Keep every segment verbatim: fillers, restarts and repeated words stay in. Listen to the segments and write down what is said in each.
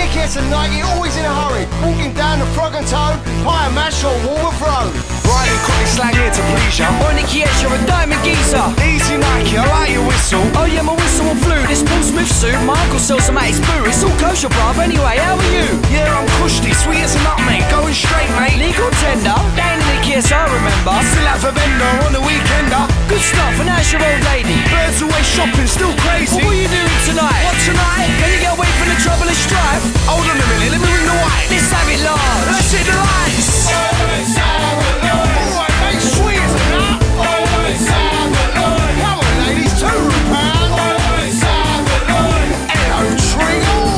Nicky gets a Nike, always in a hurry. Walking down the Frog and Toad, pie and mash or Walworth Road. Riding cockney slang here to please ya. Oh, Nicky X, you're a diamond geezer. Easy Nike, I like your whistle. Oh yeah, my whistle and flew. This Paul Smith suit, my uncle sells some at his boot. It's all kosher, bruv. Anyway, how are you? Yeah, I'm cushy, sweet as a nut, mate. Going straight, mate. Legal tender. That ain't the Nicky X I remember. Still have a vendor on the weekender. Good stuff, and how's your old lady? Birds away shopping, still crazy. Well, what are you doing tonight? What tonight? Can you get away from the trouble and strife? Hold on a minute, let me ring the white. Let's have it large. Let's hit the lights. Alright, mate, sweet as a nut. Come on, ladies, two pound. Hello, Tringle.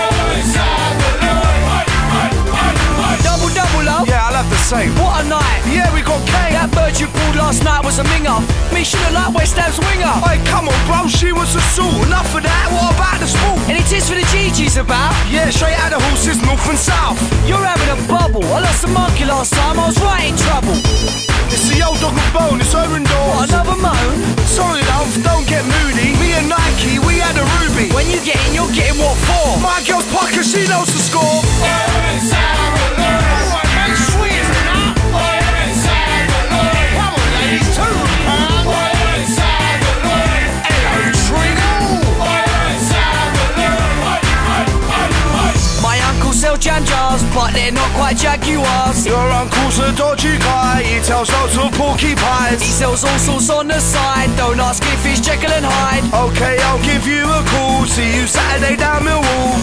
Double, double, love. Yeah, I'll have the same. What a night. Yeah, we got Kane. That bird you pulled last night was a minger. Me should have liked West Ham's winger. Hey, come on, bro, she was a soul. Enough of that, what about the sport? Any tips for the G Gs about? Yeah, straight out the horses, north and south. You're having a bubble. I lost a monkey last time, I was right in trouble. It's the old dog and bone, it's over indoors. What, another moan? Sorry, love, don't get moody. Me and Nike, we had a ruby. When you get in, you're getting what for? My girl's pucker, she knows the score. Alright, mate, sweet as a nut. Come on, ladies, two pound. Hello, Tringle. My uncle sells jam jars, but they're not quite Jaguars. Your uncle's a dodgy guy, he tells loads of porcupines. He sells all sorts on the side, don't ask if it's Jekyll and Hyde. Okay, I'll give you a call, see you Saturday down Millwall.